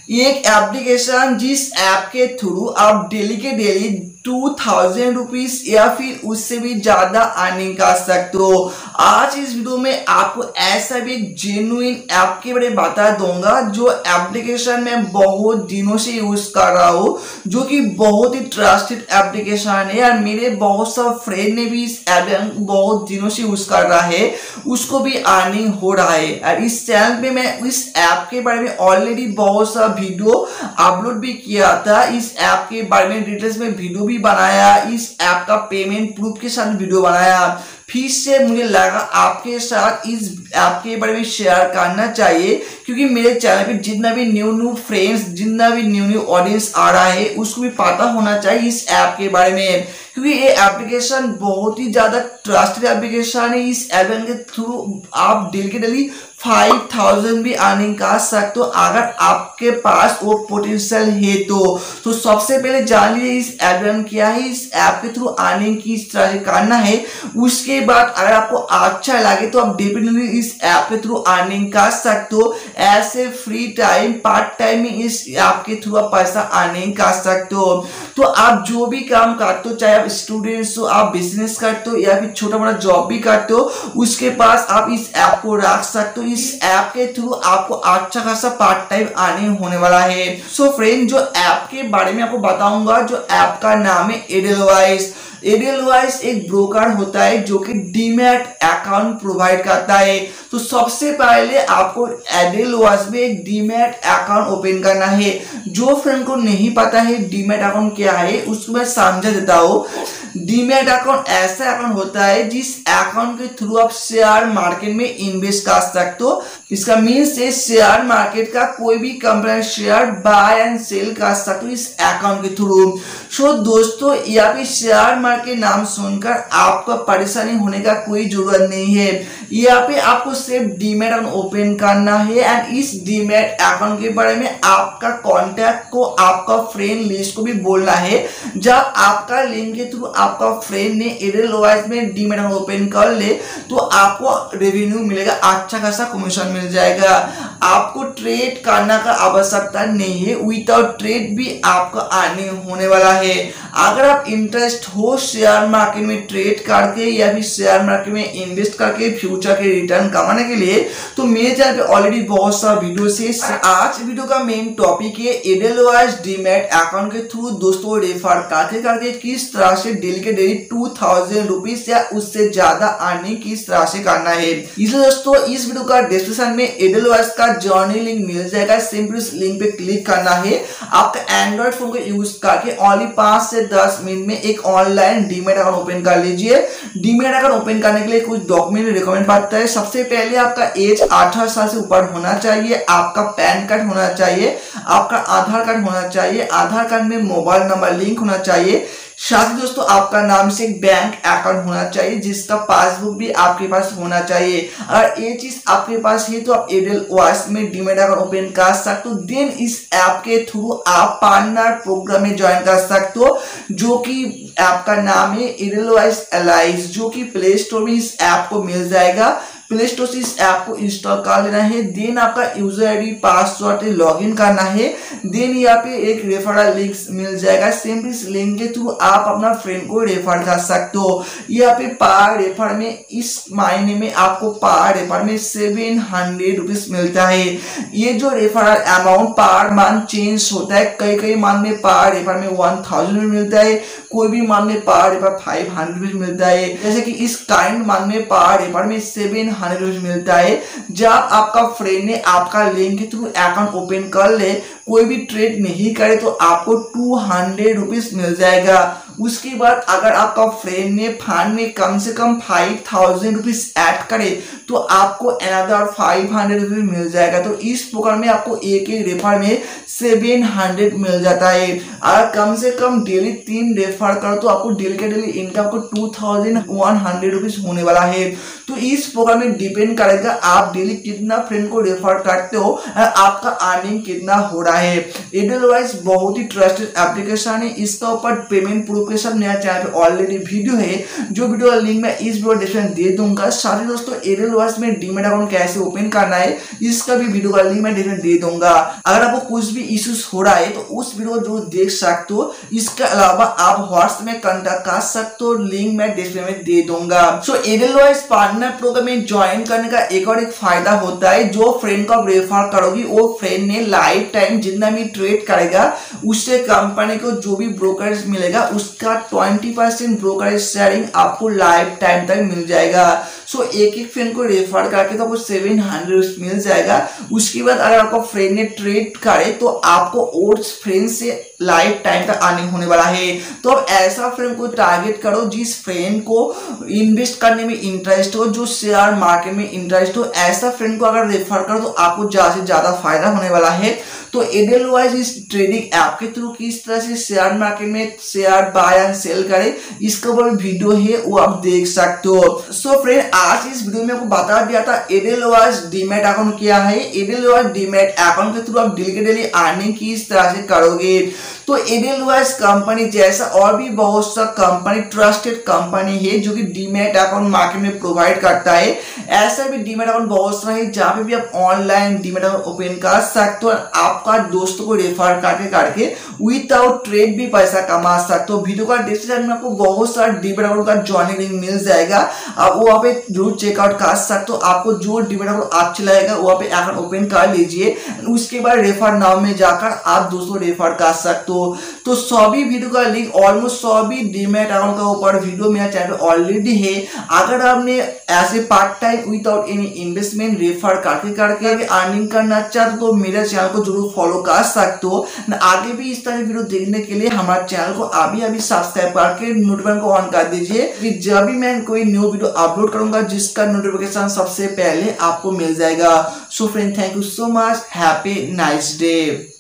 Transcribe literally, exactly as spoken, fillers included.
ये एक एप्लीकेशन जिस ऐप के थ्रू आप डेली के डेली टू थाउजेंड रुपीज या फिर उससे भी ज्यादा अर्निंग कर सकते हो। आज इस वीडियो में आपको ऐसा भी जेन्युइन ऐप के बारे में बता दूंगा जो एप्लीकेशन में बहुत दिनों से यूज कर रहा हूँ, जो कि बहुत ही ट्रस्टेड एप्लीकेशन है। और मेरे बहुत सा फ्रेंड ने भी इस ऐप बहुत दिनों से यूज कर रहा है, उसको भी अर्निंग हो रहा है। और इस चैनल पे मैं इस ऐप के बारे में ऑलरेडी बहुत सा वीडियो अपलोड भी किया था। इस ऐप के बारे में डिटेल्स में वीडियो भी बनाया, इस ऐप का पेमेंट प्रूफ के साथ वीडियो बनाया। फिर से मुझे लगा आपके साथ इस ऐप के बारे में शेयर करना चाहिए, क्योंकि मेरे चैनल पे जितना भी न्यू न्यू फ्रेंड्स, जितना भी न्यू न्यू ऑडियंस आ रहा है, उसको भी पता होना चाहिए इस ऐप के बारे में, क्योंकि ये एप्लीकेशन बहुत ही ज्यादा ट्रस्टेड एप्लीकेशन है। इस ऐप के थ्रू आप डेली के डेली फाइव थाउजेंड भी अर्निंग कर सकते हो, अगर आपके पास वो पोटेंशियल है तो। तो सबसे पहले जान लीजिए इस ऐप क्या है, इस ऐप के थ्रू अर्निंग किस तरह से करना है। उसके बाद अगर आपको अच्छा लगे तो आप डेफिनेटली इस ऐप के थ्रू अर्निंग कर सकते हो। ऐसे फ्री टाइम पार्ट टाइम में इस ऐप के थ्रू आप पैसा अर्निंग कर सकते हो। तो आप जो भी काम करते हो, चाहे आप स्टूडेंट्स हो, आप बिजनेस करते हो या फिर छोटा बड़ा जॉब भी करते हो, उसके पास आप इस ऐप को रख सकते हो। इस ऐप के थ्रू आपको अच्छा खासा पार्ट टाइम अर्निंग होने वाला है। सो फ्रेंड, जो ऐप के बारे में आपको बताऊंगा, जो ऐप का नाम है एडेलवाइस। एडेलवाइस एक ब्रोकर होता है जो कि डीमैट अकाउंट प्रोवाइड करता है। तो सबसे पहले आपको एडेलवाइस में एक डीमैट अकाउंट ओपन करना है। जो फ्रेंड को नहीं पता है डीमैट अकाउंट क्या है, उसको मैं समझा देता हूँ। डीमैट अकाउंट ऐसा अकाउंट होता है जिस अकाउंट के थ्रू आप शेयर मार्केट में इन्वेस्ट कर सकते हो। इसका मीन्स है शेयर मार्केट का कोई भी company share buy and sell कर सकते हो इस अकाउंट के थ्रू। सो दोस्तों, यहाँ पे शेयर मार्केट नाम सुनकर आपको परेशानी होने का कोई जरूरत नहीं है। यहाँ पे आपको सिर्फ डीमैट अकाउंट ओपन करना है एंड इस डीमैट अकाउंट के बारे में आपका कॉन्टैक्ट को, आपका फ्रेंड लिस्ट को भी बोलना है। जब आपका लिंक के थ्रू आपका फ्रेंड ने एडेलवाइस में डीमैट अकाउंट ओपन कर ले तो आपको रेवेन्यू मिलेगा, अच्छा खासा कमीशन मिल जाएगा। आपको ट्रेड करने का आवश्यकता नहीं है, विदाउट ट्रेड भी आपका अर्निंग होने वाला है। अगर आप इंटरेस्ट हो शेयर मार्केट में ट्रेड करके या फिर शेयर मार्केट में इन्वेस्ट करके फ्यूचर के रिटर्न कमाने के लिए, तो मेरे चैनल पे ऑलरेडी बहुत सारा वीडियो है। आज वीडियो का मेन टॉपिक है एडेलवाइस डीमैट अकाउंट के थ्रू दोस्तों रेफर करके करके किस तरह से डेली के डेली टू थाउजेंड रुपीज या उससे ज्यादा अर्निंग किस तरह से करना है। इसलिए दोस्तों इस वीडियो का डिस्क्रिप्शन में एडेलवाइस का जर्नी लिंक मिल जाएगा। सिंपली उस लिंक पे क्लिक करना है। आपका एंड्रॉइड फोन को यूज करके ओनली पांच से दस मिनट में एक ऑनलाइन डीमैट अकाउंट ओपन कर लीजिए। डीमैट अकाउंट ओपन करने के लिए कुछ डॉक्यूमेंट रिकमेंड पड़ता है। सबसे पहले आपका एज अठारह साल से ऊपर होना चाहिए, आपका पैन कार्ड होना चाहिए, आपका आधार कार्ड होना चाहिए, आधार कार्ड में मोबाइल नंबर लिंक होना चाहिए, साथ ही दोस्तों आपका नाम से एक बैंक अकाउंट होना चाहिए जिसका पासबुक भी आपके पास होना चाहिए। अगर ये चीज आपके पास है तो आप एडेलवाइस में डीमैट अकाउंट ओपन कर सकते हो। देन इस ऐप के थ्रू आप पार्टनर प्रोग्राम में ज्वाइन कर सकते हो, जो कि ऐप का नाम है एडेलवाइस एलाइज, जो कि प्ले स्टोर में इस ऐप को मिल जाएगा। प्ले स्टोर से इस ऐप को इंस्टॉल कर लेना है। देन आपका यूजर आईडी पासवर्ड लॉगिन करना है। देन यहाँ पे एक रेफरल लिंक मिल जाएगा। सिंपली इस लिंक के थ्रू आप अपना फ्रेंड को रेफर कर सकते हो। यहाँ पे पर रेफर में इस महीने में आपको पर रेफर में सेवन हंड्रेड रुपीज मिलता है। ये जो referral amount per month change होता है, कई कई मंथ में पर रेफर में वन थाउजेंड मिलता है, कोई भी मंथ में पर रेफर फाइव हंड्रेड मिलता है। जैसे कि इस काइंड मंथ में पर रेफर में सेवन हंड्रेड रुपीज मिलता है। जब आपका फ्रेंड ने आपका लिंक के थ्रू अकाउंट ओपन कर ले, कोई भी ट्रेड नहीं करे तो आपको टू हंड्रेड रुपीज मिल जाएगा। उसके बाद अगर आपका फ्रेंड ने फंड में कम से कम फाइव थाउजेंड रुपीज ऐड करे तो आपको अनदर फाइव हंड्रेड रुपीज मिल जाएगा। तो इस प्रोग्राम में आपको एक एक रेफर में सेवन हंड्रेड मिल जाता है। अगर कम से कम डेली तीन रेफर करो तो आपको डेली के डेली इनकम को two thousand one hundred rupees होने वाला है। तो इस प्रोग्राम में डिपेंड करेगा आप डेली कितना फ्रेंड को रेफर करते हो, आपका अर्निंग कितना हो रहा है। एडेलवाइस बहुत ही ट्रस्टेड एप्लीकेशन है। इसका ऊपर पेमेंट प्रूफ के सब नया चैनल पे ऑलरेडी वीडियो है, जो वीडियो का लिंक मैं इस वीडियो डिस्क्रिप्शन दे दूंगा। साथ ही दोस्तों एयरटेल में डीमैट अकाउंट कैसे ओपन करना है इसका भी वीडियो का लिंक मैं डिस्क्रिप्शन दे दूंगा। अगर आपको कुछ भी इश्यूज हो रहा है तो उस वीडियो जो देख सकते हो। इसके अलावा आप व्हाट्सएप में कांटेक्ट कर सकते हो, लिंक मैं डिस्क्रिप्शन में दे दूंगा। सो एयरटेल पार्टनर प्रोग्राम में ज्वाइन करने का एक और एक फायदा होता है, जो फ्रेंड को आप रेफर करोगी वो फ्रेंड ने लाइफ टाइम जितना भी ट्रेड करेगा उससे कंपनी को जो भी ब्रोकरेज मिलेगा उसका ट्वेंटी परसेंट ब्रोकरेज शेयरिंग आपको लाइफ टाइम तक मिल जाएगा। सो so, एक एक फ्रेंड को रेफर करके तो आपको सेवन हंड्रेड मिल जाएगा। उसके बाद अगर आपका फ्रेंड ने ट्रेड करे तो आपको और फ्रेंड से लाइफ टाइम तक अर्निंग होने वाला है। तो अब ऐसा फ्रेंड को टारगेट करो जिस फ्रेंड को इन्वेस्ट करने में इंटरेस्ट हो, जो शेयर मार्केट में इंटरेस्ट हो। ऐसा फ्रेंड को अगर रेफर करो तो आपको ज्यादा से ज्यादा फायदा होने वाला है। तो एडेलवाइज इस ट्रेडिंग ऐप के थ्रू किस तरह से शेयर मार्केट में शेयर बाय एंड सेल करें इसके ऊपर वीडियो है, वो आप देख सकते हो। सो फ्रेंड आज इस वीडियो में आपको बता दिया था एडेलवाइज डीमैट अकाउंट क्या है। एडेलवाइज डीमैट अकाउंट के थ्रू आप डेली के डेली अर्निंग किस तरह से करोगे। तो एडेलवाइज कंपनी जैसा और भी बहुत सा कंपनी ट्रस्टेड कंपनी है जो कि डीमैट अकाउंट मार्केट में प्रोवाइड करता है। ऐसा भी डीमैट अकाउंट बहुत सारा है जहां पे भी आप ऑनलाइन डीमैट अकाउंट ओपन कर सकते हो और आपका दोस्तों को रेफर करके करके विदाउट ट्रेड भी पैसा कमा सकते हो। वीडियो का डिस्क्रिप्शन में आपको बहुत सारा डीमैट अकाउंट का ज्वाइनिंग लिंक मिल जाएगा, आप वहाँ पे जरूर चेकआउट कर सकते हो। आपको जो डीमैट अकाउंट अच्छा लगेगा वहाँ पे अकाउंट ओपन कर लीजिए, उसके बाद रेफर नाउ में जाकर आप दोस्तों रेफर कर सकते हो। तो सभी वीडियो का लिंक ऑलमोस्ट सभी डीमैट अकाउंट का ऊपर वीडियो मेरा चैनल पे ऑलरेडी है। अगर आपने ऐसे part time without any investment refer करके करके अर्निंग करना चाहते तो मेरे चैनल को जरूर फॉलो कर सकते हो। आगे भी इस तरह वीडियो देखने के लिए हमारे चैनल को अभी अभी सब्सक्राइब करके नोटिफिकेशन को ऑन कर दीजिए कि जब भी मैं कोई न्यू वीडियो अपलोड करूंगा जिसका नोटिफिकेशन सबसे पहले आपको मिल जाएगा। So friend thank you so much, happy nice day.